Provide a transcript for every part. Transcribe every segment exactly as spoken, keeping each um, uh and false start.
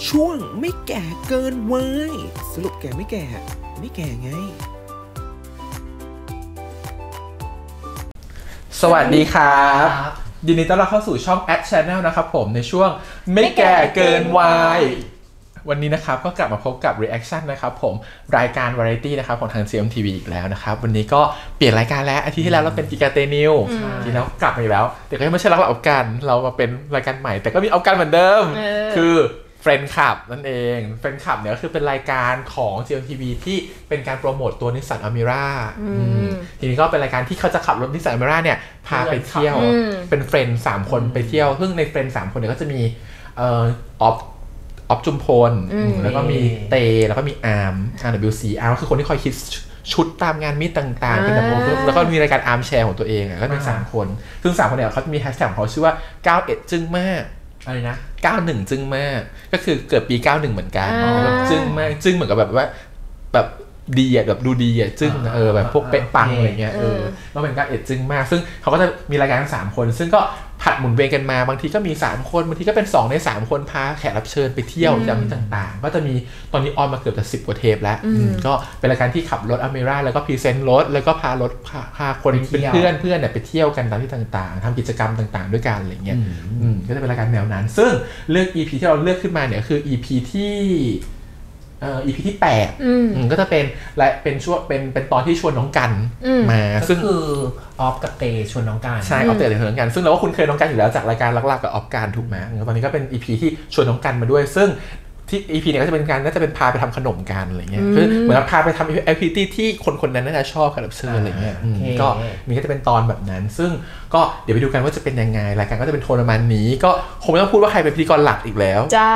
ช่วงไม่แก่เกินวัยสรุปแก่ไม่แก่ไม่แก่ไงสวัสดีครับยินดีต้อนรับเข้าสู่ช่อง แอด Channel นะครับผมในช่วงไม่แก่เกินวัยวันนี้นะครับก็กลับมาพบกับ Reaction นะครับผมรายการ Variety นะครับของทาง ซี เอ็ม ที วี อีกแล้วนะครับวันนี้ก็เปลี่ยนรายการแล้วอาทิตย์ที่แล้วเราเป็นกิกาเตนิวทีแล้วกลับมาอีกแล้วแต่ก็ไม่ใช่รักเราเอากันเรามาเป็นรายการใหม่แต่ก็มีเอากันเหมือนเดิมคือเฟรนด์คลับนั่นเองเฟรนด์คลับเนี่ยก็คือเป็นรายการของ ซี เอ็ม ที วี ที่เป็นการโปรโมตตัวนิสสันอเมร่าทีนี้ก็เป็นรายการที่เขาจะขับรถนิสสันอเมร่าเนี่ยพาไปเที่ยวเป็นเฟรนด์สามคนไปเที่ยวซึ่งในเฟรนด์สามคนเนี่ยก็จะมีเอ่อออฟออฟจุมพลแล้วก็มีเตแล้วก็มีอาร์ม อาร์ ดับเบิลยู ซี อาร์มคือคนที่คอยคิดชุดตามงานมิตต่างๆเป็นแบบแล้วก็มีรายการอาร์มแชร์ของตัวเองก็เป็นสามคนซึ่งสามคนเนี่ยเขาจะมีแฮชแท็กของเขาชื่อว่าเก้าสิบเอ็ดจึ้งมากอะไรนะเก้าสิบเอ็ดจึ้งมากก็คือเกิดปีเก้าสิบเอ็ดเหมือนกันแบบจึ้งมากจึ้งเหมือนกับแบบว่าแบบดีอ่ะแบบดูดีอ่ะจึ้งเออแบบพวกเป๊ะปังอะไรเงี้ยเออแล้วเป็นเก้าสิบเอ็ดจึ้งมากซึ่งเขาก็จะมีรายการทั้งสามคนซึ่งก็ผัดหมุนเวียนกันมาบางทีก็มีสามคนบางทีก็เป็นสองในสามคนพาแขกรับเชิญไปเที่ยวตามที่ต่างๆก็จะมีตอนนี้ออนมาเกือบจะสิบกว่าเทปแล้วก็เป็นรายการที่ขับรถอเมร่าแล้วก็พรีเซนต์รถแล้วก็พารถพาคนเป็นเพื่อนเพื่อนเนี่ยไปเที่ยวกันตามที่ต่างๆทำกิจกรรมต่างๆด้วยกันอะไรเงี้ยก็จะเป็นรายการแนวนั้นซึ่งเลือก อี พี ที่เราเลือกขึ้นมาเนี่ยคือ อี พี ที่เอ่อ อี พี ที่แปดก็จะเป็นและเป็นช่วงเป็นเป็นตอนที่ชวนน้องกันมาซึ่งคือออฟกับเตชวนน้องกันใช่ออฟเตชวนน้องกันซึ่งเราก็คุ้นเคยน้องกันอยู่แล้วจากรายการลักๆกับออฟกันถูกไหมตอนนี้ก็เป็น อี พี ที่ชวนน้องกันมาด้วยซึ่งที่ อี พี เนี่ยก็จะเป็นการน่าจะเป็นพาไปทำขนมกันอะไรเงี้ยคือเหมือนพาไปทำแอคทิวิตี้ที่คนคนนั้นน่าจะชอบกับรับเชิญอะไรเงี้ยก็มีก็จะเป็นตอนแบบนั้นซึ่งก็เดี๋ยวไปดูกันว่าจะเป็นยังไงรายการก็จะเป็นโทนประมาณนี้ก็คงไม่ต้องพูดว่าใครเป็นพิธีกรหลักอีกแล้วจ้า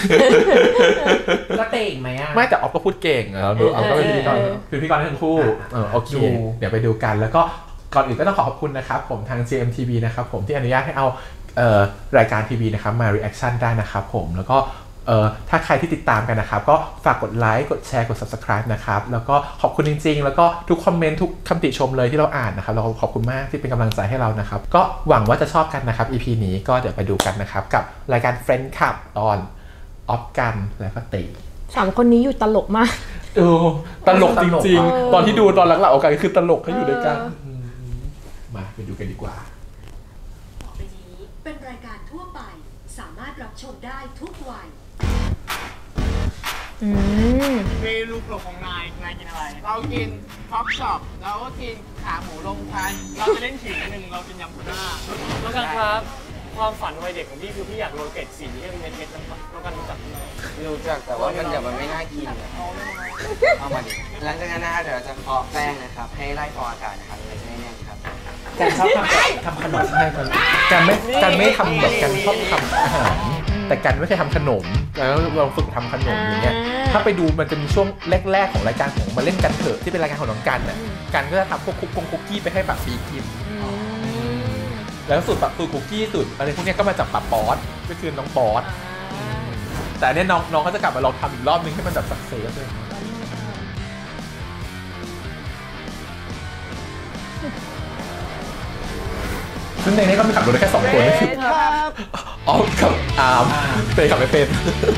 ก็เตะอีกไหมอ่ะไม่แต่ออฟก็พูดเก่งแล้วดูออฟก็เป็นพิธีกรเป็นพิธีกรทั้งคู่เออโอเคเดี๋ยวไปดูกันแล้วก็ก่อนอื่นก็ต้องขอขอบคุณนะครับผมทาง ซี เอ็ม ที วี นะครับผมที่อนุญาตให้เอาเอ่อรายการทีวีนะครับมา reaction ได้นะครับผมแล้วก็เอ่อถ้าใครที่ติดตามกันนะครับก็ฝากกดไลค์กดแชร์กด Subscribe นะครับแล้วก็ขอบคุณจริงๆแล้วก็ทุกคอมเมนต์ทุกคำติชมเลยที่เราอ่านนะครับเราขอบคุณมากที่เป็นกำลังใจให้เรานะครับก็หวังว่าจะชอบกันนะครับ อี พี นี้ก็เดี๋ยวไปดูกันนะครับกับรายการ Friend Club ตอนออฟกันแล้วก็ตีสามคนนี้อยู่ตลกมากเออตลกจริงๆตอนที่ดูตอนหลังๆออกกันคือตลกเขาอยู่ด้วยกันมาไปดูกันดีกว่าต่อไปนี้เป็นรายการทั่วไปสามารถรับชมได้ทุกวัยเมนูโปรดของนายนายกินอะไรเรากินท็อปช็อปเราก็กินขาหมูลงทันเราจะเล่นฉีกหนึ่งเรากินยำทูน่าแล้วกันครับความฝันวัยเด็กของพี่คือพี่อยากโรยเกล็ดสีที่เป็นเม็ดๆแล้วกันรู้จักไหมรู้จักแต่ว่ามันเดี๋ยวมันไม่น่ากินเอามาดิหลังจากนั้นนะเดี๋ยวจะเคาะแป้งนะครับให้ไล่ฟองอากาศนะครับจะไม่แน่นครับการชอบทำทำขนมใช่ไหมการไม่การไม่ทำแบบการชอบทำอาหารแต่การไม่เคยทำขนมแล้วเราฝึกทำขนมอย่างเงี้ยถ้าไปดูมันจะมีช่วงแรกๆของรายการของมาเล่นกันเถอะที่เป็นรายการของน้องกันน่ะกันก็จะทำพวกคุกกงคุกกี้ไปให้แบบปีกินแล้วสูตรแบบสูตรคุกกี้สูตรอะไรพวกนี้ก็มาจากปาป๊อตก็คือน้องป๊อตแต่เนี่ยน้องน้องก็จะกลับมาลองทำอีกรอบนึงให้มันแบบสักเซสเลยซึ่งในนี้ก็มีขับรถได้แค่สองคนคือออฟกับอาร์มเป็นขับไม่เป็น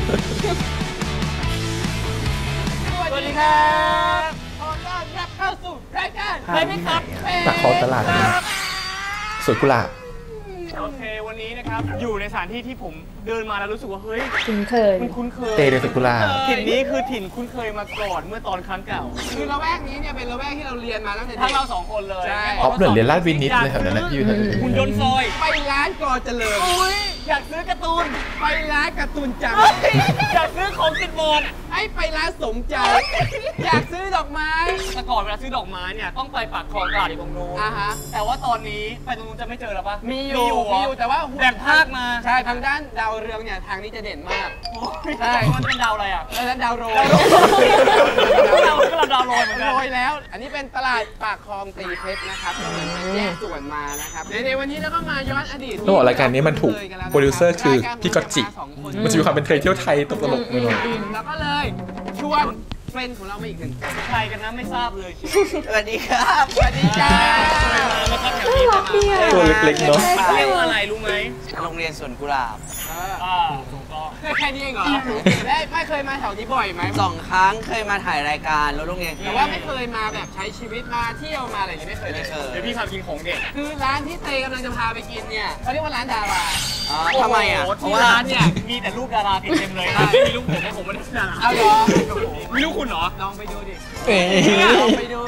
สวัสดีครับขอต้อนรับเข้าสู่รายการไปไหมครับจากคอตลาดสวนกุหลาบโอเควันนี้นะครับอยู่ในสถานที่ที่ผมเดินมาแล้วรู้สึกว่าเฮ้ยคุ้นเคยมันคุ้นเคยเตเดสวนกุหลาบถิ่นนี้คือถิ่นคุ้นเคยมาก่อนเมื่อตอนครั้งเก่าคือละแวกนี้เนี่ยเป็นละแวกที่เราเรียนมาตั้งแต่ทั้งเราสองคนเลยออฟเหมือนเรียนลาดวินิตเลยแถวนั้นนะอยู่คุณยนต์ซอยไปร้านก่อเจริญอยากซื้อการ์ตูนไปร้านการ์ตูนจังอยากซื้อของติดบอร์ดให้ไปร้านสมใจอยากซื้อดอกไม้แต่ก่อนเวลาซื้อดอกไม้เนี่ยต้องไปปากคลองตลาดอยู่ตรงนู้นแต่ว่าตอนนี้ไปตรงนู้นจะไม่เจอแล้วปะมีอยู่มีอยู่แต่ว่าแบ่งภาคมาใช่ทางด้านดาวเรืองเนี่ยทางนี้จะเด่นมากใช่มันเป็นดาวอะไรอ่ะแล้วดาวโรยดาวก็ดาวโรยเหมือนกันโรยแล้วอันนี้เป็นตลาดปากคลองตีเพชรนะครับแยกส่วนมานะครับในวันนี้เราก็มาย้อนอดีตต้องบอกรายการนี้มันถูกโปรดิวเซอร์คือพี่ก๊อตจิมันจะมีความเป็นเคยเที่ยวไทยตลกๆหน่อยแล้วก็เลยชวนเฟรนด์ของเรามาอีกหนึ่งใครกันนะไม่ทราบเลยสวัสดีครับสวัสดีจ้ามาครับแถวนี้ตัวเล็กๆเนาะเรียกว่าอะไรรู้ไหมโรงเรียนสวนกุหลาบอ่าถูกต้องแค่นี้เองเหรอไม่ไม่เคยมาแถวนี้บ่อยไหมสองครั้งเคยมาถ่ายรายการรถโรงเรียนแต่ว่าไม่เคยมาแบบใช้ชีวิตมาเที่ยวมาอะไรอย่างนี้ไม่เคยเลยไม่เคยเดี๋ยวพี่พากินของเด็กคือร้านที่เตกำลังจะพาไปกินเนี่ยเขาเรียกว่าร้านดาราอ๋อทำไมอ่ะโโหเพที่ราะว่าร้านเนี่ยมีแต่รูปดาราติดเต็มเลยนะไม่มีรูปผมเพราะผมไม่ได้ดาราเอาเหรอมีรูปคุณเหรอลองไปดูดิเอ๊ะลองไปดู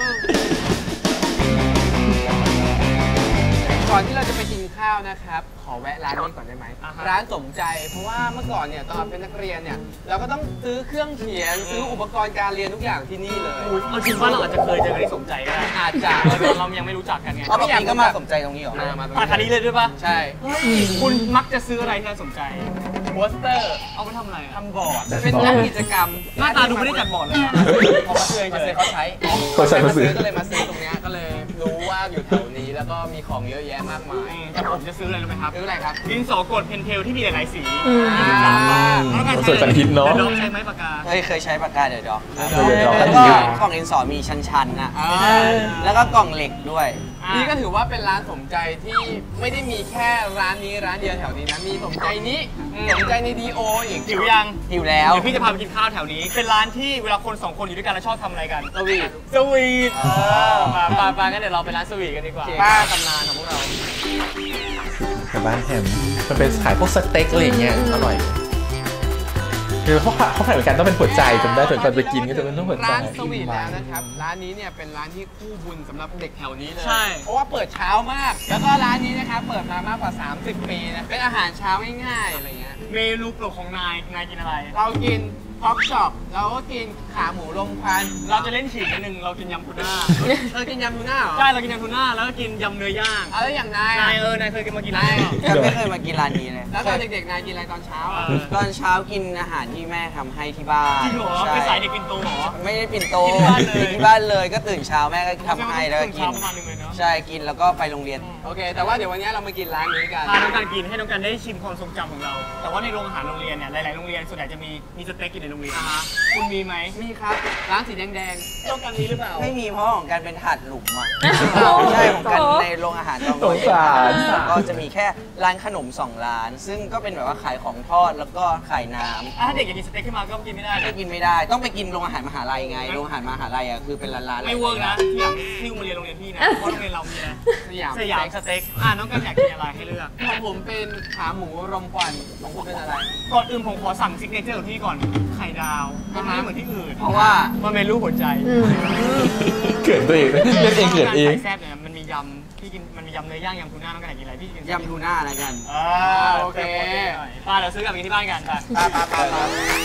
ก่อนที่เราจะไปกินข้าวนะครับขอแวะร้านนี้ก่อนได้ไหมร้านสมใจเพราะว่าเมื่อก่อนเนี่ยตอนเป็นนักเรียนเนี่ยเราก็ต้องซื้อเครื่องเขียนซื้ออุปกรณ์การเรียนทุกอย่างที่นี่เลยเอาจริงว่าเราอาจจะเคยเจอกันที่สมใจก็ได้อาจจะเรายังไม่รู้จักกันไงอ๋อปกติก็มาสมใจตรงนี้เหรอมามาตรงมาคันนี้เลยด้วยปะใช่คุณมักจะซื้ออะไรที่ร้านสมใจโปสเตอร์เอาไปทำอะไรอะทำบอร์ดเป็นนักกิจกรรมหน้าตาดูไม่ได้จัดบอร์ดเลยนะเขามาซื้อมาซื้อเขาใช้เขาใช้มาซื้อก็เลยมาซื้อตรงเนี้ยก็เลยรู้ว่าอยู่แถวนี้แล้วก็มีของเยอะแยะมากมายแต่ผมจะซื้ออะไรรู้ไหมครับซื้ออะไรครับดินสอกดเพนเทลที่มีหลายๆสีอืมยี่สิบสามบาทแล้วการสวยจังฮิตเนอะดี๋ยวลองใช้ไหมปากกาเคยเคยใช้ปากกาเดี๋ยวดอกเดี๋ยวดอกแล้วกันก็เยอะกล่องดินสอมีชั้นๆน่ะอ่าแล้วก็กล่องเหล็กด้วยนี่ก็ถือว่าเป็นร้านสมใจที่ไม่ได้มีแค่ร้านนี้ร้านเดียวแถวนี้นะ มีสมใจนี้สมใจในดีโออีกหิวยังอยู่แล้วเดี๋ยวพี่จะพาไปกินข้าวแถวนี้ เป็นร้านที่เวลาคนสองคนอยู่ด้วยกันแล้วชอบทำอะไรกันสวีทสวีทเออมาปาปางั้นเดี๋ยวเราไปร้านสวีทกันดีกว่าป้าตำนานของพวกเรากับบ้านแฮมมันเป็นขายพวกสเต็กอะไรอย่างเงี้ยอร่อยคือเขาขายเขาขายเหมือนกันต้องเป็นหัวใจจำได้ถึงตอนไปกินก็จะเป็นต้องหัวใจร้านสวีทแล้วนะครับ ร้านนี้เนี่ยเป็นร้านที่คู่บุญสำหรับเด็กแถวนี้เลยใช่เพราะว่าเปิดเช้ามาก แล้วก็ร้านนี้นะครับเปิดมามากกว่า สามสิบ ปีนะ เป็นอาหารเช้าง่ายๆอะไรเงี้ยเมนูโปรดของนาย นายกินอะไรเรากินพ็อกช็อปเราก็กินขาหมูลมควันเราจะเล่นฉีกนิดนึง เรากินยำทูน่าเธอกินยำทูน่าเหรอใช่ เรากินยำทูน่า แล้วก็กินยำเนื้อย่างเอาแล้วอย่างนายนาอะยเออ นายเคยกินมากินร้านนายนี้เหรอก็ไม่เคยมากินร้านนี้เลยแล้วตอนเด็กๆนายกินอะไรตอนเช้าอะเออตอนเช้ากินอาหารที่แม่ทำให้ที่บ้านจริงเหรอใช่เป็นสายเด็กปินโตเหรอไม่ได้ปิ่นโตกินที่บ้านเลยกินที่บ้านเลยก็ตื่นเช้าแม่ก็ทำให้แล้วก็กินเช้าประมาณนึงเลยเนาะใช่กินแล้วก็ไปโรงเรียนโอเค แต่ว่าเดี๋ยววันนี้เรามากินร้านนี้กันพาน้องการกินให้น้องการได้ชิมความทรงจำของเรา แต่ว่าในโรงอาหารโรงเรียนเนี่ย หลายๆ โรงเรียนส่วนใหญ่จะมีมีสเต็กอยู่ในโรงเรียน คุณมีไหมมีครับ ร้านสีแดงต้องการนี้หรือเปล่าไม่มีเพราะของการเป็นถาดหลุมอ่ะโอ้โหใช่ของการในโรงอาหารตอนสงสารก็จะมีแค่ร้านขนมสองร้าน ซึ่งก็เป็นแบบว่าขายของทอดแล้วก็ขายน้อ่ะถ้าเด็กอยากกินสเต็กขึ้นมาก็กินไม่ได้ำก็กินไม่ได้ ต้องไปกินโรงอาหารมหาลัยไงโรงอาหารมหาลัยอ่ะคือเป็นร้านๆไม่เวิร์กนะที่หลังที่มาเรียนโรงเรียนพี่นะเพราะโรงเรียนเรามีนะๆ สยามสยามสเต็กอ่ะน้องกันอยากกินอะไรให้เลือกของผมเป็นขาหมูรมควันของคุณเป็นอะไรก่อนอื่นผมขอสั่งซิกเนเจอร์ของที่ก่อนไข่ดาวมันไม่เหมือนที่อื่นเพราะว่ามันเป็นรูปหัวใจอืมเกิดตัวเองเล่นเองเกิดเองไข่แซ่บเนี่ยมันมียำพี่กินมันมียำเนื้อย่างยำทูน่าน้องกันอยากกินอะไรพี่กินยำทูน่าแล้วกันอ่าโอเคป้าเดี๋ยวซื้อกลับไปกินที่บ้านกันไปปลาปลาปลาปลา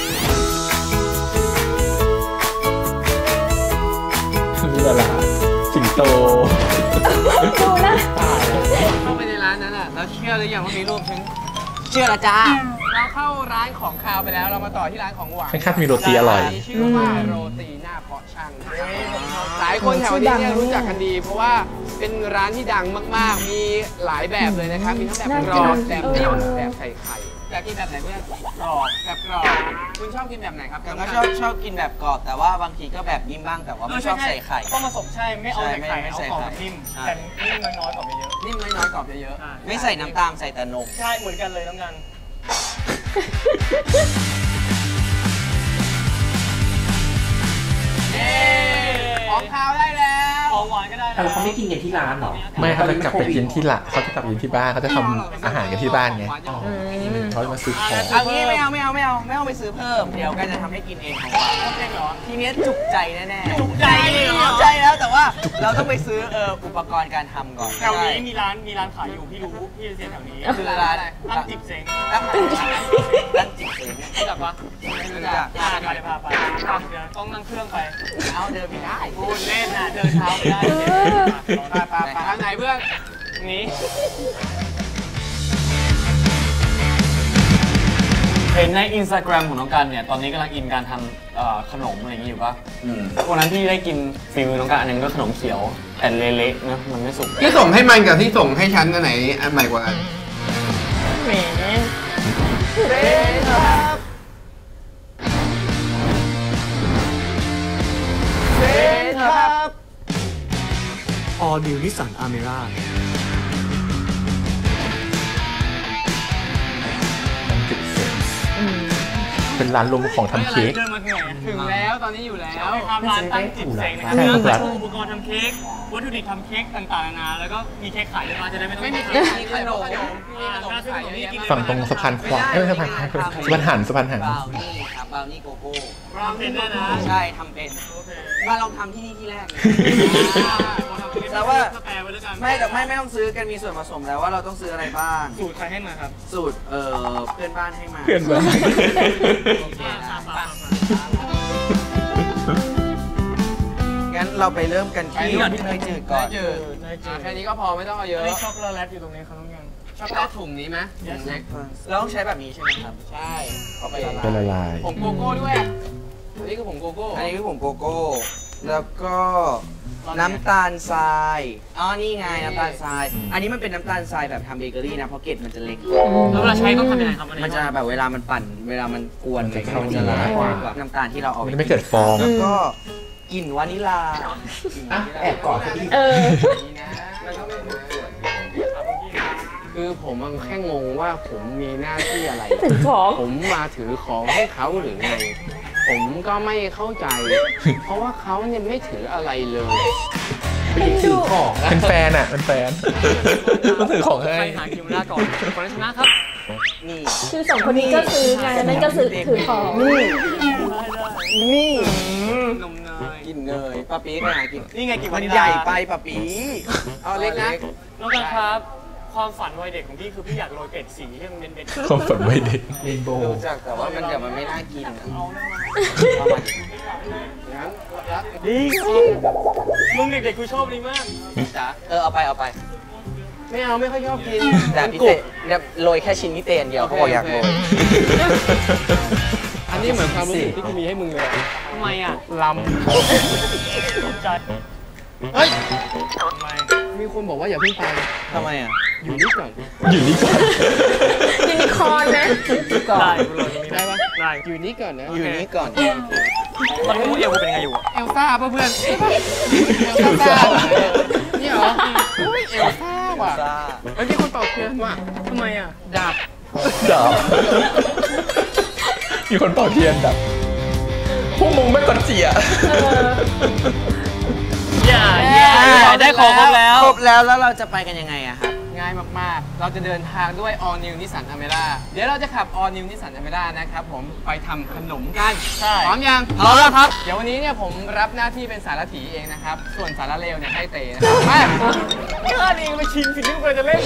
นี่แหละสิงโตดูนะเข้าไปในร้านนั้นอ่ะแล้วเชื่อหรือยังว่ามีรูปฉันเชื่อละจ้าเราเข้าร้านของคาวไปแล้วเรามาต่อที่ร้านของหวานข้างๆมีโรตีอร่อยนนี้ชื่อว่าโรตีหน้าเพาะช่างหลายคนแถวนี้เนี่ยรู้จักกันดี เพราะว่าเป็นร้านที่ดังมากๆ มีหลายแบบเลยนะครับ มีทั้งแบบกรอบแบบนิ่มแบบใส่ไข่อยากกินแบบไหนเพื่อนกรอบแบบกรอบคุณชอบกินแบบไหนครับแต่ก็ชอบชอบกินแบบกรอบแต่ว่าบางทีก็แบบนิ่มบ้างแต่ว่าไม่ชอบใส่ไข่ต้องผสมใช่ไม่เอาใส่ไข่ใช่ไม่เอาใส่ของไข่แบบนิ่มใช่แต่นิ่มน้อยๆกว่าไปเยอะนิ่มน้อยๆกรอบเยอะไม่ใส่น้ำตาลใส่แต่นมใช่เหมือนกันเลยน้องกันๆเย้ของคาวได้แล้วของหวานก็ได้นะแต่เขาไม่กินกันที่ร้านหรอไม่เขาจะกลับไปกินที่หลักเขาจะกลับไปกินที่บ้านเขาจะทำอาหารกันที่บ้านไงอืมเขาจะมาซื้อของเอางี้ไม่เอาไม่เอาไม่เอาไม่เอาไปซื้อเพิ่มเดี๋ยวกันจะทำให้กินเองของหวานจริงเหรอทีเนี้ยจุกใจแน่ๆจุกใจเลยเหรอจุกใจแล้วแต่ว่าเราต้องไปซื้อเอออุปกรณ์การทำก่อนแถวนี้มีร้านมีร้านขายอยู่พี่รู้พี่จะเสียแถวนี้คือร้านร้านจิบเซ็งร้านร้านจิ๋วเองรู้จักปะไม่รู้จักอ่าเดี๋ยวพาไปเดี๋ยวต้องนั่งเครื่องไปเอาเดินไม่ได้พูดเล่นนะเดินเท้าไม่ได้ไปไปไปทางไหนเพื่อนนี้เห็นในอินสตาแกรมของน้องกันเนี่ยตอนนี้กำลังอินการทำเอ่อขนมอะไรอย่างนี้อยู่ปะวันนั้นที่ได้กินฟิลน้องกันอันนึงก็ขนมเขียวแต่เละๆนะมันไม่สุกที่ส่งให้มันกับที่ส่งให้ฉันอันไหนอันใหม่กว่ากันแหมเบ๊ครับเบ๊ครับ All New Nissan Almera จุดเสร็จอืมเป็นร้านรวมของทำเค้กเดินมาถึงไหนถึงแล้วตอนนี้อยู่แล้วครับร้านตั้งจิตเซ็งนะคใช่รับครับอุปกรณ์ทำเค้กวัตถุดิบทำเค้กต่างๆนานาแล้วก็มีเค้กขายด้วยนะจะได้ไม่ต้องไม่มีขเค้กมีขนมขนมมีขนมขายเยอะแยะมากฝั่งตรงสะพานควายเอ้ยสะพานควายสะพานหันสะพานหันบราวนี่ครับบราวนี่โกโก้เราเป็นได้นะใช่ทำเป็นโอเคมาลองทำที่นี่ที่แรกเลยแต่แต่ว่าว่าแปลไว้แล้วกันไม่แต่ไม่ไม่ต้องซื้อกันมีส่วนผสมแล้วว่าเราต้องซื้ออะไรบ้างสูตรใครให้มาครับสูตรเอ่อเพื่อนบ้านให้มาเพื่อนบ้านโอเคครับงั้นเราไปเริ่มกันที่เนยจืดก่อนจืดแค่นี้ก็พอไม่ต้องเอาเยอะอันนี้ช็อกโกแลตอยู่ตรงนี้ครับน้องกันช็อกโกแลตถุงนี้ไหมถุงเล็กเราต้องใช้แบบนี้ใช่ไหมครับใช่เอาไปเป็นละลายผงโกโก้ด้วยอันนี้คือผงโกโก้อันนี้คือผงโกโก้ แล้วก็น้ำตาลทราย อ๋อ นี่ไงน้ำตาลทราย อันนี้มันเป็นน้ำตาลทรายแบบทำเบเกอรี่นะ เพราะเกล็ดมันจะเล็กแล้วเวลาใช้ต้องทำยังไงครับอันนี้มันจะแบบเวลามันปั่น เวลามันกวนมันจะเข้ามันจะละลายกว่าน้ำตาลที่เราเอามันไม่เกิดฟองแล้วก็กลิ่นวานิลลาอ่ะแอบกอดเขาอีกเออมันก็ไม่ถูกส่วนคือผมมันแค่งงว่าผมมีหน้าที่อะไรถึงของผมมาถือของให้เขาหรือไง ผมก็ไม่เข้าใจ เพราะว่าเขาเนี่ยไม่ถืออะไรเลยถือของอะเป็นแฟนอ่ะ เป็นแฟนต้องถือของให้ใครหาคิวหน้าก่อนคนนั้นชนะครับนี่คือสองคนนี้ก็ซื้อไงอันนั้นก็ซื้อถือของนี่นมเนยกินเนยปะปีก็หากินนี่ไงกินมัวาน นิลใหลาญ่ไปปะปีเอาเล็กนะน้องกันครับ ความฝันวัยเด็กของพี่คือพี่อยากโรยเป็ดสีให้มันเป็นเม็ดความฝันไว้เด็กเรนโบรู้ว์จักแต่ว่ามันจะมันไม่น่ากินอะเอามาดิงั้นดีมึงเด็กๆกูชอบนี่มากจ๋าเออเอาไปเอาไปไม่เอาไม่ค่อยชอบกินแต่พิเศษแบบโรยแค่ชิ้นพิเศษอันเดียวเขาบอกอยากโรยอันนี้เหมือนความรู้สึกที่กูมีให้มึงเลยทำไมอ่ะลตกใจำเฮ้ยทำไมมีคนบอกว่าอย่าเพิ่งไปทำไมอ่ะอยู่นี่ก่อนอยู่นี่ก่อนยูนิคอร์นนะได้กูโรยตรงนี้ได้ปะได้อยู่นี่ก่อนนะอยู่นี่ก่อนตอนนี้กูเดียวกูเป็นยังไงอยู่อ่ะเอลซ่าป่ะเพื่อนใช่ปะเอลซ่านี่เหรออุ้ยเอลซ่าว่ะซ่าเฮ้ยมีคนเป่าเทียนว่ะทำไมอ่ะดับดับมีคนเป่าเทียนดับพวกมึงไม่กดเจียอย่าอย่าอย่าได้ของครบแล้วครบแล้วแล้วเราจะไปกันยังไงอะครับง่ายมากๆ เราจะเดินทางด้วย All New Nissan Almera เดี๋ยวเราจะขับ All New Nissan Almera นะครับผมไปทำขนมกันใช่พร้อมยังพร้อมแล้วครับเดี๋ยววันนี้เนี่ยผมรับหน้าที่เป็นสารถีเองนะครับ ส่วนสารเลวเนี่ยให้เตนะครับมาแค่นี้มาชิงสิ่งที่กูจะเล่น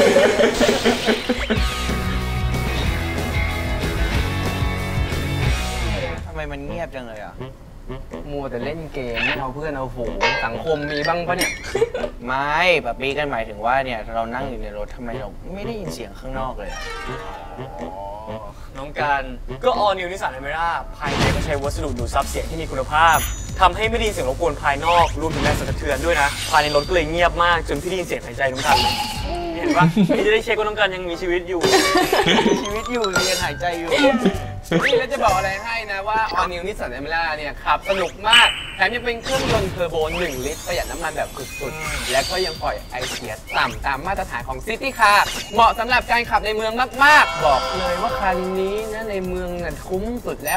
ทำไมมันเงียบจังเลยอ่ะมัวแต่เล่นเกมไม่เอาเพื่อนเอาฝูงสังคมมีบ้างปะเนี่ยไม่แบบปีกันหมายถึงว่าเนี่ยเรานั่งอยู่ในรถทำไมเราไม่ได้ยินเสียงข้างนอกเลยอะน้องการก็ All New Nissan Almera ภายในก็ใช้วัสดุดูดซับเสียงที่มีคุณภาพทำให้ไม่ได้ยินเสียงรบกวนภายนอกรวมถึงแรงสั่นสะเทือนด้วยนะ ภายในรถก็เลยเงียบมากจนพี่ได้ยินเสียงหายใจน้องกันเลยเห็นปะพี่จะได้เช็คว่าน้องกันยังมีชีวิตอยู่มีชีวิตอยู่เรียนหายใจอยู่นี่แล้วจะบอกอะไรให้นะว่า All New Nissan Almera เนี่ยขับสนุกมาก แถมยังเป็นเครื่องยนต์เทอร์โบหนึ่งลิตรประหยัดน้ำมันแบบสุดๆ และก็ยังปล่อยไอเสียต่ำตามมาตรฐานของ City Car เหมาะสำหรับการขับในเมืองมากๆ บอกเลยว่าคันนี้นะในเมืองน่ะคุ้มสุดแล้ว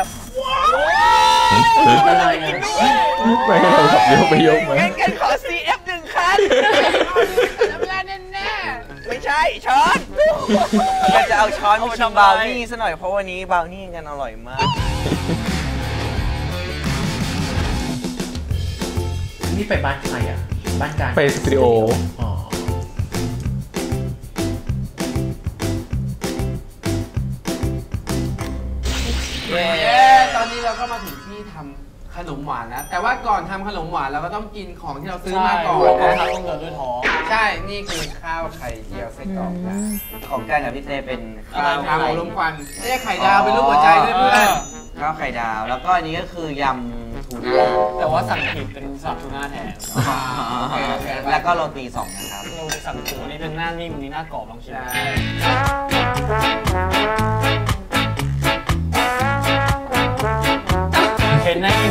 อะไรอะไม่ให้เราขับยกไปยกมางั้นกันขอ ซี เอฟ หนึ่งคันน้ำลายแน่ๆไม่ใช่ช้อนก็จะเอาช้อนมาชิมบราวนี่ซะหน่อยเพราะวันนี้บราวนี่กันอร่อยมากนี่ไปบ้านใครอ่ะ บ้านการไปสตูดิโออ๋อเย้ตอนนี้เราก็มาถึงที่ทำขนมหวานแล้ว แต่ว่าก่อนทำขนมหวานเราก็ต้องกินของที่เราซื้อมาก่อนใช่นะต้องเดินด้วยท้องใช่ นี่คือข้าวไข่เจียวไส้กรอกนะของการกับพี่เต้เป็นข้าข้าว วขาหมูลมควันไม่ใช่ไข่ดาวเป็นรูปหัวใจด้วยเพื่อนข้าวไข่ดาว แล้วก็อันนี้ก็คือยำทูน่าแต่ว่าสั่งผิดเป็นสับทูน่าแทนแล้วก็โรตีสองนะครับเราสั่งถูนี่เป็นหน้านิ่มนี่หน้ากรอบลองชิมใช่เห็นในอิน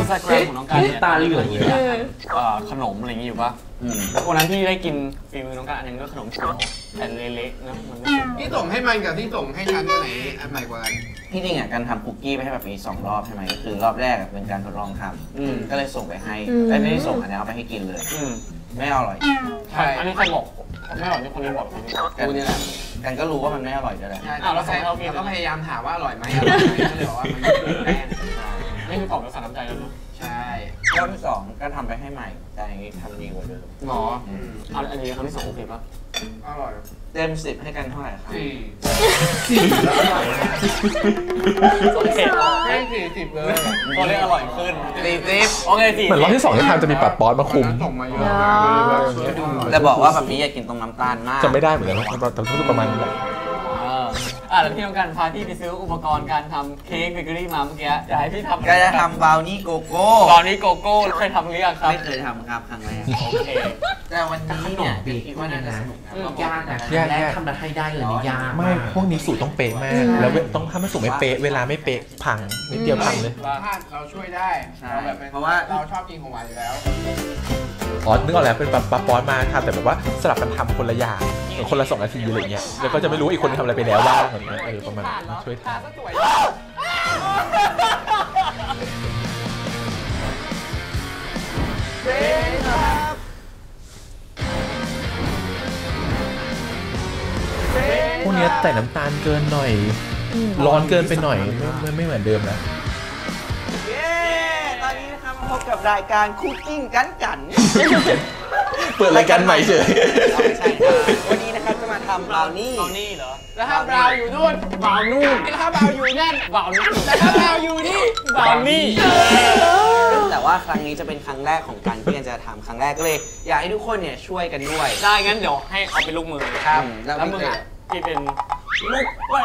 นสตาแกรมของน้องการเนี่ยตาเหลืองเลยเออเอ่อขนมอะไรอย่างงี้อยู่ปะวันนั้นพี่ได้กินฝีมือน้องการอันนึงก็ขนมเขียวแต่เละๆนะมันไม่สุกที่ส่งให้มันกับที่ส่งให้ฉันอันไหนอันใหม่กว่ากันที่จริงอ่ะการทำคุกกี้ไปให้แบบมีสองรอบใช่ไหมก็คือรอบแรกอะเป็นการทดลองทำก็เลยส่งไปให้แต่ไม่ได้ส่งอันนี้เอาไปให้กินเลยไม่อร่อยใช่อันนี้ใครบอกไม่อร่อยที่คนนี้บอกกูนี่แหละกันก็รู้ว่ามันไม่อร่อยด้วยแหละอ้าวแล้วเราก็พยายามถามว่าอร่อยไหมอร่อยไหมก็เลยบอกว่ามันไม่ถูกแป้งนี่คือตอบแล้วสารน้ำใจแล้วนะใช่รอบที่สองก็ทำไปให้ใหม่แต่อันนี้ทำดีกว่าเดิมหมออันอันนี้ครั้งที่สองโอเคปะอร่อยเต็มสิบให้กันเท่าไหร่ครับสี่สี่แล้วอร่อยโอเคให้สี่สิบเลยพอเรียกอร่อยขึ้นสี่สิบโอเคสี่เหมือนรอบที่สองที่ทำจะมีปัดป๊อตมาคุมส่งมาเยอะแต่บอกว่าแบบนี้อย่ากินตรงน้ำตาลมากจะไม่ได้เหมือนกันนะแต่ต้องประมาณนี้แหละอ่าแล้วที่ต้องการพาที่ไปซื้ออุปกรณ์การทำเค้กเบเกอรี่มาเมื่อกี้จะให้พี่ทำก็จะทำบราวนี่โกโก้ตอนนี้โกโก้เคยทำหรือยังครับไม่เคยทำครับครั้งแรกโอเคแต่วันนี้เนี่ยคิดว่าน่าจะสนุกนะยากนะแรกทำแล้วให้ได้เลยนี่ยากไม่พวกนี้สูตรต้องเป๊ะมาก แล้วต้องถ้าไม่สูตรไม่เป๊ะเวลาไม่เป๊ะพังนิดเดียวพังเลยถ้าเราช่วยได้เราแบบเป็นเพราะว่าเราชอบกินของหวานอยู่แล้วอ๋อนึกออกแล้วเป็นปัดป๊อตมาทำแต่แบบว่าสลับกันทำคนละอย่างเหมือนคนละสองนาทีอะไรเงี้ยแล้วก็จะไม่รู้ว่าอีกคนทำอะไรไปแล้วบ้างอะไรเงี้ยเออประมาณนั้นช่วยทำพวกนี้ใส่น้ำตาลเกินหน่อยร้อนเกินไปหน่อยไม่ไม่เหมือนเดิมนะเย้ตอนนี้นะครับมาพบกับรายการคุกกิ้งกันกันเปิดรายการใหม่เฉยไม่ใช่ครับวันนี้นะครับจะมาทำบราวนี่บราวนี่เหรอแล้วถ้าบราวอยู่นู่นบราวนู่นแล้วถ้าบราวอยู่นั่นบราวนั่นแล้วถ้าบราวอยู่นี่บราวนี่แต่ว่าครั้งนี้จะเป็นครั้งแรกของการที่จะทำครั้งแรกก็เลย อยากให้ทุกคนเนี่ยช่วยกันด้วยได้งั้นเดี๋ยวให้เอาเป็นลูกมือครับแล้วมึงอ่ะที่เป็นลูกไว้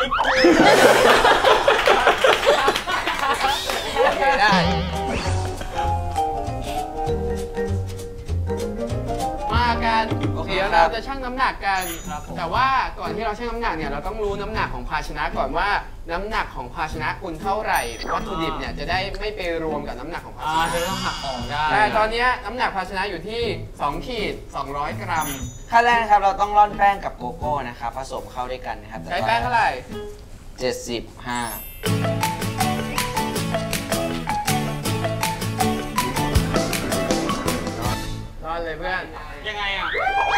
ได้มากันเดี๋ยวเราจะชั่งน้ำหนักกัน แต่ว่าก่อนที่เราชั่งน้ำหนักเนี่ยเราต้องรู้น้ำหนักของภาชนะก่อนว่าน้ำหนักของภาชนะคุณเท่าไหร่วัตถุดิบเนี่ยจะได้ไม่ไปรวมกับน้ำหนักของภาชอ่านะจะต้องหักออกได้แต่ตอนนี้น้ำหนักภาชนะอยู่ที่สองขีดสองร้อยกรัมขั้นแรกนะครับเราต้องร่อนแป้งกับโกโก้นะครับผสมเข้าด้วยกันนะครับใช้แป้งเท่าไหร่เจ็ดสิบห้ารอดเลยเพื่อนยังไงอ่ะ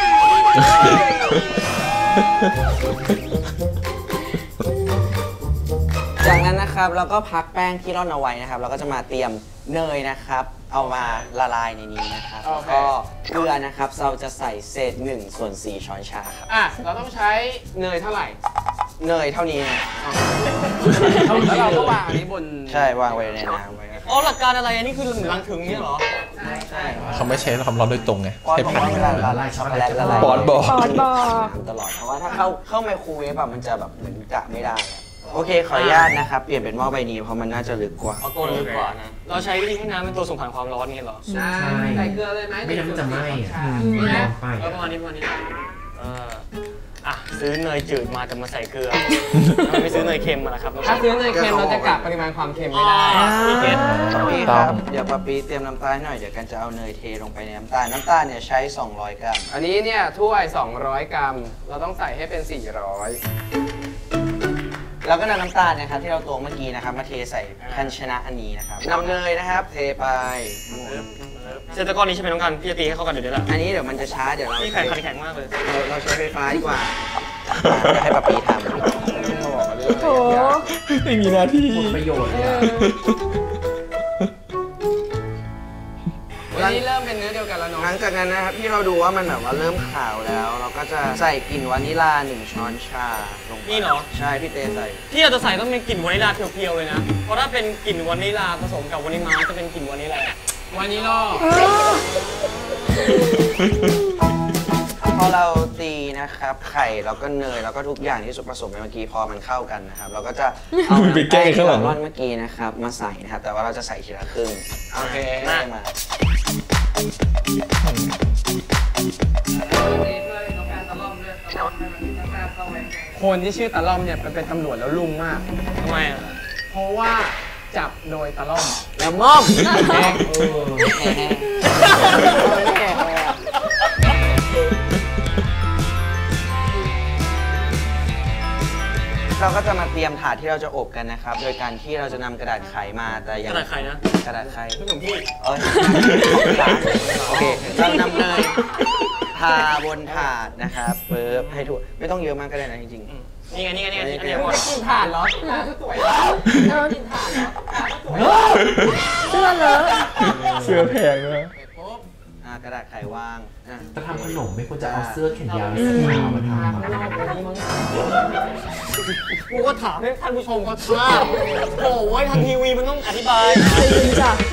จากนั้นนะครับเราก็พักแป้งที่ร่อนเอาไว้นะครับเราก็จะมาเตรียมเนยนะครับ เอามาละลายในนี้นะครับแล้วก็เกลือนะครับเราจะใส่เศษหนึ่งส่วนสี่ช้อนชาครับอ่ะเราต้องใช้เนยเท่าไหร่เนยเท่านี้นะแล้วเราก็วางอันนี้บนใช่วางไว้ในน้ำไว้นะครับอ๋อหลักการอะไรอันนี้คือเหมือนรังถึงเนี่ยเหรอใช่เขาไม่ใช้ความร้อนโดยตรงไงปอนใช้บอกผ่านว่าเวลาละลายช็อกโกแลตละลายปอนบอกปอนบอกน้ำตลอดเพราะว่าถ้าเข้าเข้าไมโครเวฟอะมันจะแบบเหมือนกะไม่ได้อะโอเคขออนุญาตนะครับเปลี่ยนเป็นหม้อใบนี้เพราะมันน่าจะลึกกว่าเอาตัวลึกกว่านะ เราใช้วิธีให้น้ำเป็นตัวส่งผ่านความร้อนเนี่ยเหรอใช่ใส่เกลือเลยไหมไม่งั้นมันจะไหม้อะนี่นะไปเออประมาณนี้ประมาณนี้เอออ่ะซื้อเนยจืดมาแต่มาใส่เกลือทำไมไม่ซื้อเนยเค็มมาล่ะครับถ้าซื้อเนยเค็มเราจะกะปริมาณความเค็มไม่ได้พี่เกศพี่ครับเดี๋ยวปะปีเตรียมน้ำตาลหน่อยเดี๋ยวกันจะเอาเนยเทลงไปในน้ำตาลน้ำตาลเนี่ยใช้สองร้อยกรัมอันนี้เนี่ยถ้วยสองร้อยกรัม เราต้องใส่ให้เป็นสี่ร้อยแล้วก็นำน้ำตาลนะครับที่เราตวงเมื่อกี้นะครับมาเทใส่ภาชนะอันนี้นะครับนำเนยนะครับเทไปเซตตะก้อนนี้ใช่ไหมน้องกันพี่จะตีให้เข้ากันเดี๋ยวนี้แหละอันนี้เดี๋ยวมันจะช้าเดี๋ยวเราพี่แข็งขันแข็งมากเลยเราเราใช้ไฟฟ้าดีกว่าเดี๋ยวให้ปะปีทำโถไม่มีหน้าที่หมดประโยชน์เลยอะวันนี้เริ่มเป็นเนื้อเดียวกันแล้วเนาะหลังจากนั้นนะครับที่เราดูว่ามันแบบว่าเริ่มขาวแล้ว เราก็จะใส่กลิ่นวานิลาหนึ่งช้อนชาลงไปนี่เหรอใช่พี่เตใส่ที่เราจะใส่ต้องเป็นกลิ่นวานิลาเพียวๆเลยนะ เพราะถ้าเป็นกลิ่นวานิลาผสมกับวานิลาจะเป็นกลิ่นวานิลาวันนี้รอพอเราตีนะครับไข่แล้วก็เนยแล้วก็ทุกอย่างที่ส่วนผสมไปเมื่อกี้พอมันเข้ากันนะครับเราก็จะเอาไปแกล้งข้างหลังร่อนเมื่อกี้นะครับมาใส่นะครับแต่ว่าเราจะใส่ทีละครึ่งโอเคได้มาคนที่ชื่อตาล่อมเนี่ยเป็นตำรวจแล้วลุ่มมากทำไมอ่ะเพราะว่าจับโดยตะล่อมแล้วม่อมแม่งเออเราก็จะมาเตรียมถาดที่เราจะอบกันนะครับ โดยการที่เราจะนำกระดาษไขมาแต่ยังกระดาษไขนะกระดาษไขไม่ของพี่เอ้ยโอเคเรานำเนยทาบนถาดนะครับเปิบให้ทั่วไม่ต้องเยอะมากก็ได้นะจริงนี่ไงนี่ไงนี่ไงอันนี้หมดกินถ่านเหรอสวยแล้วกินถ่านเหรอเสื้อเลอะเสื้อแพงเลยปุ๊บๆอ่ากระดาษไขวางอ่ะจะทำขนมไม่ควรจะเอาเสื้อแขนยาวสีขาวมาทำอะกูก็ถามให้ท่านผู้ชมเขาทราบโอ้ยทางทีวีมันต้องอธิบายจ้ะ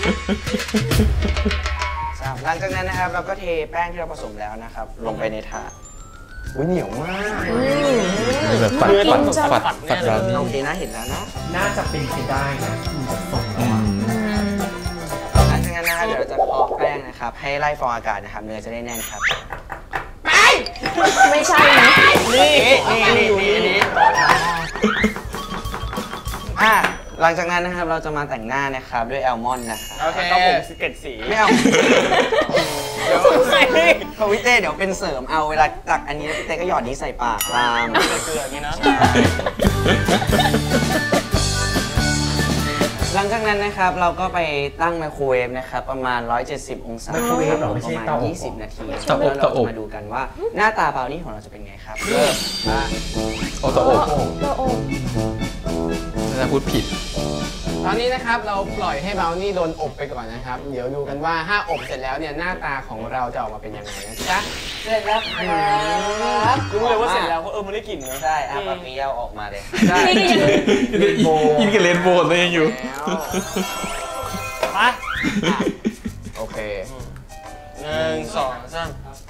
หลังจากนั้นนะครับเราก็เทแป้งที่เราผสมแล้วนะครับ ลงไปในถาดอุ้ยเหนียวมากแบบฝัดฝัดฝัดฝัดเรานี่โอเคนะเห็นแล้วนะน่าจะเป็นไปได้นะดูจากทรงแล้วอะหลังจากนั้นนะครับเดี๋ยวเราจะเคาะแป้งนะครับให้ไล่ฟองอากาศนะครับเนื้อจะได้แน่นครับไม่ใช่นะนี่นี่นี่นี่นี่อ่ะหลังจากนั้นนะครับเราจะมาแต่งหน้านะครับด้วยแอลมอนด์นะครับโอเคครับผมสเก็ตสีไม่เอาเดี๋ยวพอวิเต้เดี๋ยวเป็นเสริมเอาเวลาตักอันนี้พี่เต้ก็หยอดนี้ใส่ปากตามเกลืออย่างนี้นะหลังจากนั้นนะครับเราก็ไปตั้งไมโครเวฟนะครับประมาณหนึ่งร้อยเจ็ดสิบองศาไมโครเวฟเหรอไม่ปใช่ระมาณเตาอบยี่สิบนาทีเตาอบแล้วเตาเราอบจะมาดูกันว่าหน้าตาบราวนี่ของเราจะเป็นไงครับเริ่มมาโอตะอบตัวโอน่าพูดผิดตอนนี้นะครับเราปล่อยให้เบลนี่โดนอบไปก่อนนะครับ เดี๋ยวดูกันว่าถ้าอบเสร็จแล้วเนี่ยหน้าตาของเราจะออกมาเป็นยังไงนะจ๊ะเสร็จแล้วครับรู้เลยว่าเสร็จแล้วเพราะเออมันได้กลิ่นเนอะใช่อ่ะปะเปียวออกมาเลยนี่ก็ยังอินกับเลนโบนเลยยังอยู่ไปโอเคหนึ่งสองสาม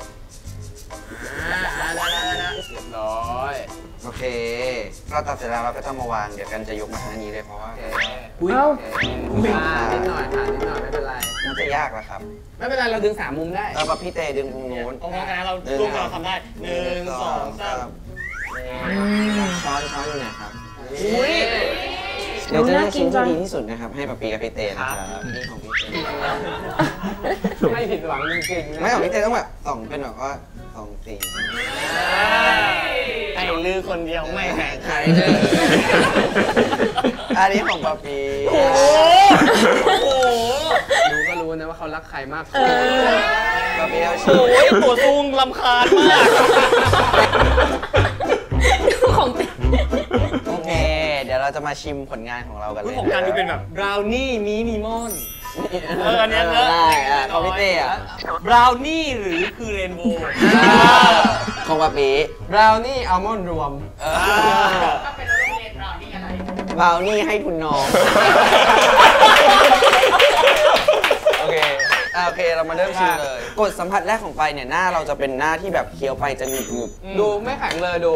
เรียบร้อยโอเคเราตัดเสร็จแล้วเราก็จะมาวางเดี๋ยวกันจะยกมาทางนี้เลยเพราะว่าเอ้าอ่านิดหน่อยค่ะนิดหน่อยไม่เป็นไรน่าจะยากแล้วครับไม่เป็นไรเราดึงสามมุมได้เราปะพี่เต้ดึงตรงโน้นพร้อมๆกันนะเราร่วมกันเราทำได้หนึ่งสองสามช้อนช้อนอยู่ไหนครับอุ้ยเดี๋ยวจะเลือกชิ้นที่ดีที่สุดนะครับให้ปะปีกับพี่เต้นะครับนี่ของพี่เต้ไม่ผิดหวังจริงๆนะไม่ของพี่เต้ต้องแบบสองเป็นแบบว่าสองสีไอ้ลือคนเดียวไม่แข่งใครอันนี้ของปะปีโอ้โหดูก็รู้นะว่าเขารักใครมากปะปีเอาชิ้นโอ้ยตัวซุงลำคาญมากของเป็นโอเค เดี๋ยวเราจะมาชิมผลงานของเรากันเลยของการดูเป็นแบบบราวนี่มินิมอน เอออันเนี้ยเนอะได้อ่ะของพี่เต้อะบราวนี่หรือคือเรนโบว์ของปะปีบราวนี่อัลมอนด์รวมบราวนี่ให้คุณน้อง โอเคอ่ะโอเค เรามาเริ่มชิมเลย กดสัมผัสแรกของไปเนี่ยหน้าเราจะเป็นหน้าที่แบบเคี้ยวไปจะหนึบหนึบดูไม่แข็งเลยดู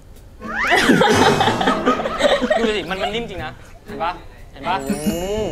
ดูสิมันมันนิ่มจริงนะ เห็นปะเห็นปะอืม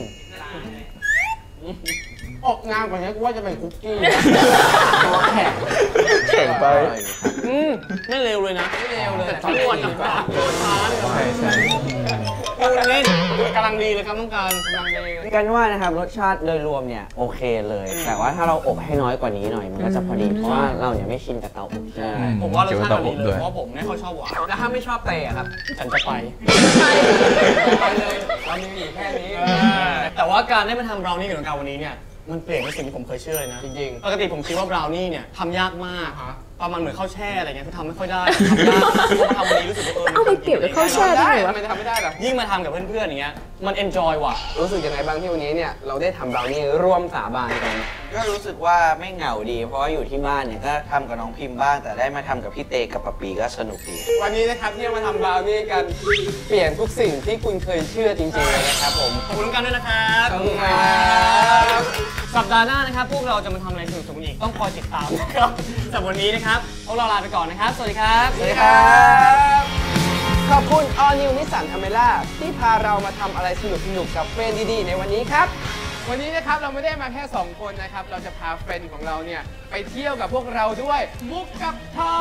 อบงามกว่านี้กูว่าจะเป็นคุกกี้ตัวแข็งแข็งไปอืมไม่เร็วเลยนะไม่เร็วเลยแต่ทั้งวันทั้งวันโดนช้าเลยใช่ใช่พูดเล่นกำลังดีเลยครับต้องการกำลังดีกันว่านะครับรสชาติโดยรวมเนี่ยโอเคเลย แต่ว่าถ้าเราอบให้น้อยกว่านี้หน่อยมันก็จะพอดีเพราะว่าเราเนี่ยไม่ชินกับเตาอบใช่ผมว่ารสชาติเกี่ยวกับดีเตาอบเลด้วย ยเพราะผมไม่ค่อยชอบหวานแล้วถ้าไม่ชอบเตะอะครับฉันจะไปไปเลยเรามีอยู่แค่นี้แต่ว่าการได้มาทำบราวนี่กับน้องการวันนี้เนี่ยมันเปลี่ยนไปสิ่งที่ผมเคยเชื่อเลยนะจริงปกติผมคิดว่าบราวนี่เนี่ยทำยากมากประมาณเหมือนข้าวแช่อะไรเงี้ยคือทำไม่ค่อยได้ทำยากพอมาทำวันนี้รู้สึกว่าเออเอาไปเปรียบกับข้าวแช่ๆได้ได้ไหมวะทำไมจะทำไม่ได้ล่ะยิ่งมาทำกับเพื่อนๆอย่างเงี้ยมันเอนจอยว่ะรู้สึกยังไงบ้างที่วันนี้เนี่ยเราได้ทำบราวนี่ร่วมสาบานกันก็รู้สึกว่าไม่เหงาดี เพราะว่าอยู่ที่บ้านเนี่ยก็ทำกับน้องพิมพ์บ้าง แต่ได้มาทำกับพี่เตกับปะปีก็สนุกดีวันนี้นะครับที่มาทำบราวนี่กันเปลี่ยนทุกสิ่งที่คุณเคยเชื่อจริงๆเลยนะครับผมขอบคุณกันด้วยนะครับขอบคุณครับสัปดาห์หน้านะครับพวกเราจะมาทำอะไรสนุกๆอีกต้องคอยติดตามนะครับสำหรับวันนี้นะครับพวกเราลาไปก่อนนะครับสวัสดีครับสวัสดีครับ ขอบคุณ All New Nissan Almera ที่พาเรามาทำอะไรสนุกๆกับเฟรนด์ดีๆในวันนี้ครับ วันนี้นะครับเราไม่ได้มาแค่สองคนนะครับ เราจะพาเฟรนด์ของเราเนี่ยไปเที่ยวกับพวกเราด้วยมุกกับทอย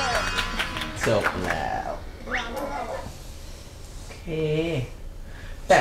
จบแล้วโอเค แต่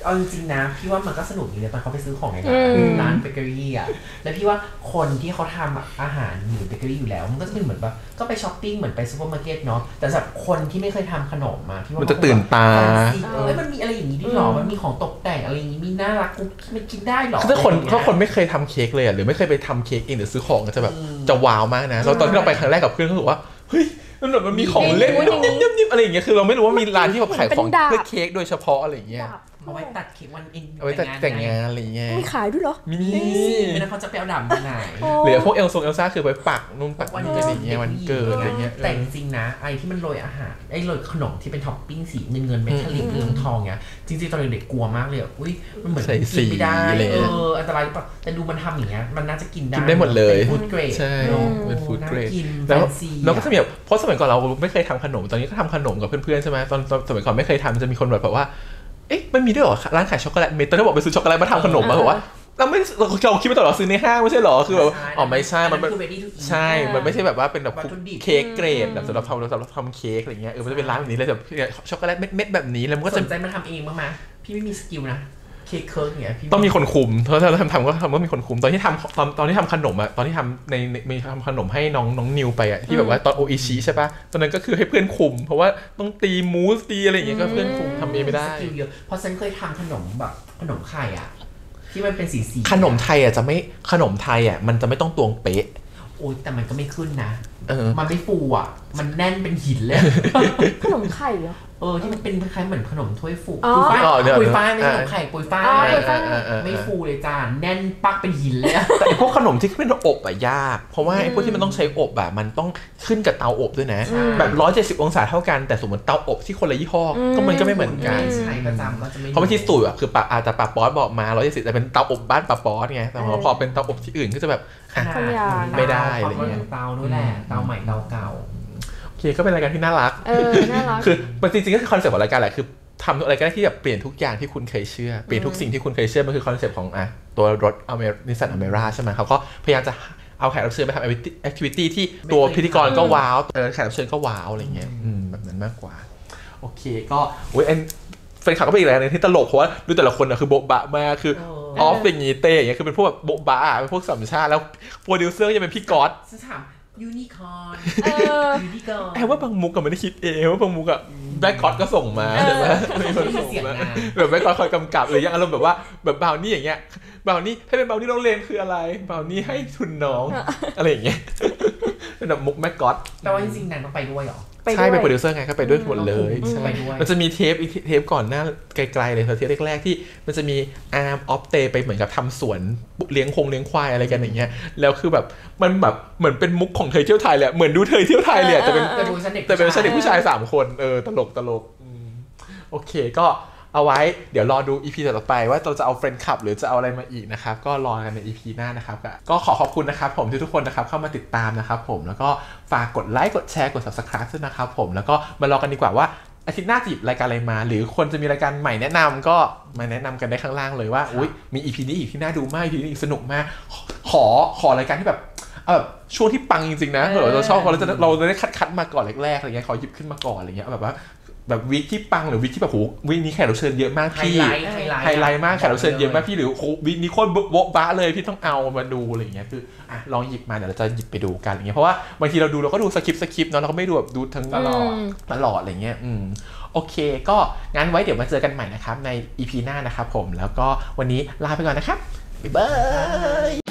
เอาจริงๆนะพี่ว่ามันก็สนุกดีนะตอนเขาไปซื้อของในอืมร้านเบเกอรี่อ่ะแล้วพี่ว่าคนที่เขาทำอาหารหรือเบเกอรี่อยู่แล้วมันก็จะเป็นเหมือนแบบก็ไปช้อปปิ้งเหมือนไปซูเปอร์มาร์เก็ตเนาะแต่สำหรับคนที่ไม่เคยทำขนมมาพี่ว่ามัมันจะตื่นตาเออมันมีอะไรอย่างนี้ด้วยหรอมันมีของตกแต่งอะไรอย่างนี้มีน่ารักกุ๊กมันกินได้หรอคือถ้าคนถ้าคนไม่เคยทำเค้กเลยอ่ะหรือไม่เคยไปทำเค้กเองหรือซื้อของก็จะแบบจะว้าวมากนะแล้วตอนที่เราไปครั้งแรกกับเพื่อนก็รู้สึกว่าเฮ้ยมันแบบมันมีของเล่นนิ่มๆอะไรอย่างเงี้ยคือเราไม่รู้ว่ามีร้านที่แบบขายของเพื่อเค้กโดยเฉพาะอะไรอย่างเงี้ยเอาไว้ตัดเค้กวันเองเอาไว้ตัดแต่งงานอะไรเงี้ยมีขายด้วยเหรอมีไม่นั้นเขาจะไปเอาดำมาไหนหรือพวกเอลซงเอลซ่าคือไปปักนุ่มปักนี่อะไรอย่างเงี้ยวันเกิดอะไรเงี้ยแต่จริงๆนะไอ้ที่มันโรยอาหารไอ้โรยขนมที่เป็นท็อปปิ้งสีเงินเงินเมทัลลิกเหลืองทองเงี้ยจริงๆตอนเด็กๆกลัวมากเลยอุ้ยมันเหมือนกินไม่ได้เอออันตรายหรือเปล่าแต่ดูมันทำอย่างเงี้ยมันน่าจะกินได้กินได้หมดเลยเป็นฟู้ดเกรดใช่เป็นฟู้ดเกรดแล้แล้ววเราก็จะมีแบบเพราะสมัยก่อนเราไม่เคยทำขนมตอนนี้ก็ทำขนมกับเพื่อนๆใช่ไหมตอนสมัยก่อนไม่เคยทำจะมีคนแบบว่าเอ๊ะมันมีด้วยเหรอร้านขายช็อกโกแลตเมตอนที่บอกไปซื้อช็อกโกแลตมาทำขนมมาบอกว่าเราไม่เราคิดมาตลอดซื้อในห้างไม่ใช่หรอคือแบบอ๋อไม่ใช่มันใช่มันไม่ใช่แบบว่าเป็นแบบเค้กเกรดแบบสำหรับทำสำหรับทำเค้กอะไรเงี้ยเออมันจะเป็นร้านแบบนี้เลยแบบช็อกโกแลตเม็ดๆแบบนี้แล้วมันก็สจะนใจมาทำเองบ้างไหมพี่ไม่มีสกิลนะเค้กเคิร์กเงี้ยพี่ต้องมีคนคุมเพราะถ้าเราทำทำก็ทำก็มีคนคุมตอนที่ทำตอนตอนที่ทำขนมอะตอนที่ทำในมีทำขนมให้น้องน้องนิวไปอะที่แบบว่าตอนโออิชิใช่ปะตอนนั้นก็คือให้เพื่อนคุมเพราะว่าต้องตีมูสตีอะไรอย่างเงี้ยก็เพื่อนคุมทำเองไม่ได้สกิลเยอะเพราะฉันเคยทำขนมแบบขนมไข่อ่ะที่มันเป็นสีสีขนมไทยอะจะไม่ขนมไทยอะมันจะไม่ต้องตวงเป๊ะโอ้ยแต่มันก็ไม่ขึ้นนะเออมันไม่ฟูอ่ะมันแน่นเป็นหินเลยขนมไข่เหรอเออที่มันเป็นคล้ายๆเหมือนขนมถ้วยฟูอ๋อปุยฝ้ายอ๋อเดี๋ยวปุยฝ้ายไม่ใช่ขนอ่ามไข่ปุยฝ้าอ๋อย ปุยฝ้ายเออเออเออไม่ฟูเลยจ้าแน่นปักเป็นหินเลยอะแต่ไอ้พวกขนมที่เป็นอบอะยากเพราะว่าไอ้พวกที่มันต้องใช้อบอะมันต้องขึ้นกับเตาอบด้วยนะแบบร้อยเจ็ดสิบองศาเท่ากันแต่สมมติเตาอบที่คนละยี่ห้อก็มันก็ไม่เหมือนกันใช้ประจำก็จะไม่เพราะบางทีสูตรอะคือปะอาจจะปะป๊อตบอกมาร้อยเจ็ดสิบแต่เป็นเตาอบบ้านปะป๊อตไงแต่พอพอเป็นเตาอบที่อื่นก็จะแบบอ่ะขนาดไม่ได้อะไรเงี้ยเตาด้วยแหละเตาใหม่เตาเก่าโอเคก็เป็นรายการที่น่ารักเออน่ารักคือมันจริงๆก็คือคอนเซ็ปต์ของรายการแหละคือทำอะไรก็ได้ที่แบบเปลี่ยนทุกอย่างที่คุณเคยเชื่อเปลี่ยนทุกสิ่งที่คุณเคยเชื่อมันคือคอนเซ็ปต์ของอ่ะตัวรถอเมรินิสสันอเมร่าใช่ไหมเขาก็พยายามจะเอาแขกรับเชิญไปทำแอคทิวิตี้ที่ตัวพิธีกรก็ว้าวเออแขกรับเชิญก็ว้าวอะไรเงี้ยอืมแบบนั้นมากกว่าโอเคก็โอ้ยเอ็นแฟนคลับก็เป็นอีกแรงนึงที่ตลกเพราะว่าดูแต่ละคนอะคือโบ๊ะบะมากคือออฟอย่างงี้เต้อย่างเงี้ยคือเป็นพวกแบบโบ๊ะบะอะเป็นพวกสัมชาติแล้วโปรดิวเซอร์จะเป็นพี่ก๊อตฉันถามยูนิคอร์นเออยูนิคอร์นแอบว่าบางมุกก็ไม่ได้คิดเองว่าบางมุกอะแบ็คก๊อตก็ส่งมาใช่ไหมมีคนส่งมาแบบแบ็คก๊อตคอยกำกับหรือยังอารมณ์แบบว่าแบบบาวนี่อย่างเงี้ยบาวนี่ให้เป็นบาวนี่น้องเลนคืออะไรบาวนี่ให้ทุนน้องอะไรอย่างเงี้ยเป็นแบบมุกแบ็คก๊อตแต่ว่าจริงๆนางต้องไปด้วยเหรอใช่เป็นโปรดิวเซอร์ไงก็ไปด้วยหมดเลยใช่ไปด้วยมันจะมีเทปอีกเทปก่อนหน้าไกลๆเลยเทปแรกๆที่มันจะมีอาร์มออฟเตไปเหมือนกับทำสวนเลี้ยงคงเลี้ยงควายอะไรกันอย่างเงี้ยแล้วคือแบบมันแบบเหมือนเป็นมุกของเธอเที่ยวไทยเลยเหมือนดูเธอเที่ยวไทยเลยแต่เป็นแต่ดูฉันเด็กแต่เป็นเด็กผู้ชายสามคนเออตลกตลกอืมโอเคก็เอาไว้เดี๋ยวรอดู อี พี ต่อไปว่าเราจะเอาเฟรนด์คลับหรือจะเอาอะไรมาอีกนะครับก็รอกันใน อี พี หน้านะครับก็ขอขอบคุณนะครับผมที่ทุกคนนะครับเข้ามาติดตามนะครับผมแล้วก็ฝากกดไลค์กดแชร์กด Subscribe ด้วยนะครับผมแล้วก็มารอกันดีกว่าว่าอาทิตย์หน้าจะหยิบรายการอะไรมาหรือคนจะมีรายการใหม่แนะนำก็มาแนะนำกันได้ข้างล่างเลยว่าอุ๊ยมี อี พี นี้อีกที่น่าดูมาก อี พี นี้อีกสนุกมากขอขอรายการที่แบบเอาแบบช่วงที่ปังจริงๆนะเราชอบเราจะเราจะได้คัดๆมาก่อนแรกๆอะไรเงี้ยขอหยิบขึ้นมาก่อนอะไรเงี้ยแบบว่าแบบวิกที่ปังหรือวิกที่แบบโหวิกนี้แขกรับเชิญเยอะมากพี่ไฮไลท์มากแขกรับเชิญเยอะมากพี่หรือโหวิกนี้โคตรโบ๊ะบ้าเลยพี่ต้องเอามาดูอะไรเงี้ยคืออ่ะลองหยิบมาเดี๋ยวเราจะหยิบไปดูกันอะไรเงี้ยเพราะว่าบางทีเราดูเราก็ดูสคริปต์สคริปต์เนาะเราก็ไม่ดูแบบดูทั้งตลอดตลอดอะไรเงี้ยอืมโอเคก็งั้นไว้เดี๋ยวมาเจอกันใหม่นะครับใน อี พี หน้านะครับผมแล้วก็วันนี้ลาไปก่อนนะครับบ๊ายบาย